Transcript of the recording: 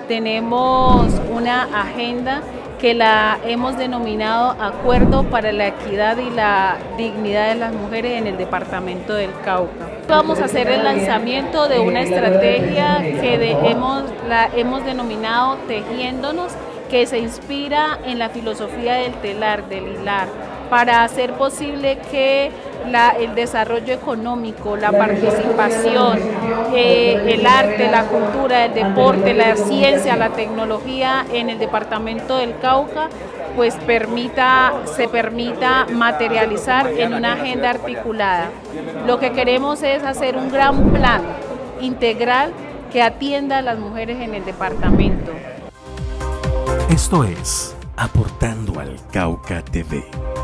tenemos una agenda que la hemos denominado Acuerdo para la Equidad y la Dignidad de las Mujeres en el Departamento del Cauca. Vamos a hacer el lanzamiento de una estrategia que la hemos denominado Tejiéndonos, que se inspira en la filosofía del telar, del hilar, para hacer posible que el desarrollo económico, la participación, el arte, la cultura, el deporte, la ciencia, la tecnología en el departamento del Cauca, pues se permita materializar en una agenda articulada. Lo que queremos es hacer un gran plan integral que atienda a las mujeres en el departamento. Esto es Aportando al Cauca TV.